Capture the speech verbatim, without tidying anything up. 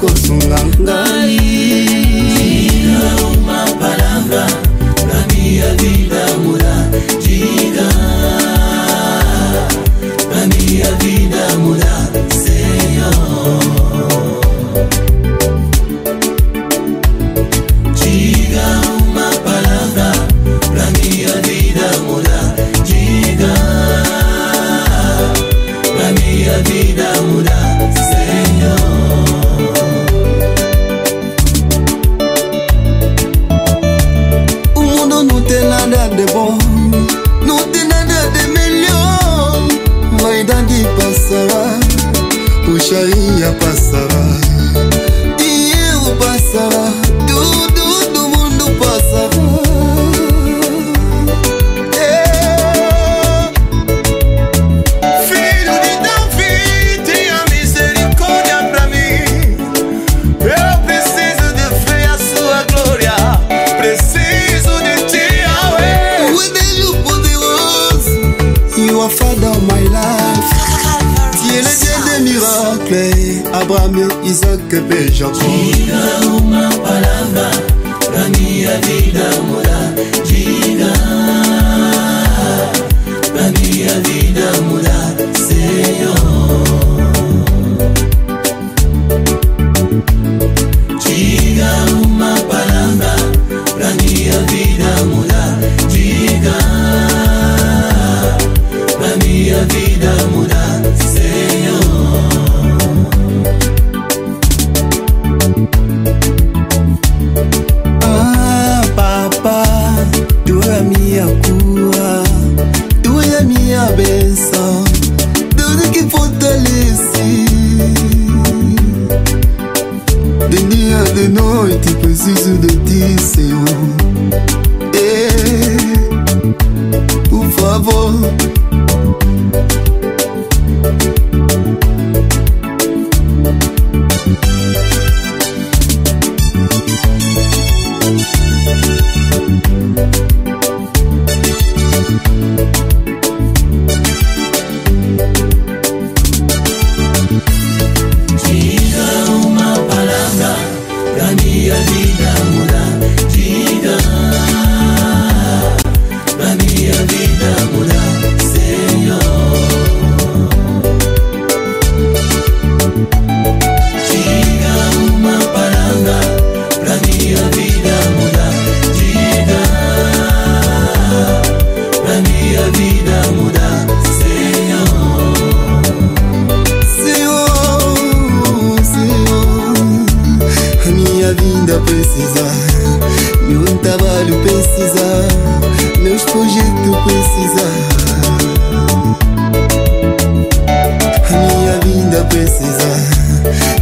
kosunga ngai. Diga uma palavra pra minha vida mudar. Diga pra minha vida mudar, Senhor. Diga uma palavra pra minha vida mudar. Diga pra minha vida mudar, Senhor. O mundo não tem nada de bom, não tem nada de melhor. Vaidade passará, puxaria passará, dinheiro passará, tudo do mundo passará. Dans my life, tu es le Dieu des miracles, Abraham, Isaac et Jacob. Diga uma palavra pra minha vida mudar. Diga pra minha vida mudar, Senhor. Diga uma palavra pra minha vida mudar. Diga pra minha vida mudar, Senhor. Ah, Papa, tu é minha cura, tu é minha bênção, tudo que fortalece. De dia, de noite, preciso de ti, Senhor. Eh, por favor. Diga uma palavra pra minha vida mudar. Diga pra minha vida mudar, Senhor. Diga uma palavra pra minha vida mudar. Diga pra minha vida mudar, Senhor. Minha vida precisa, meu trabalho precisa, meus projetos precisa. Minha vida precisa,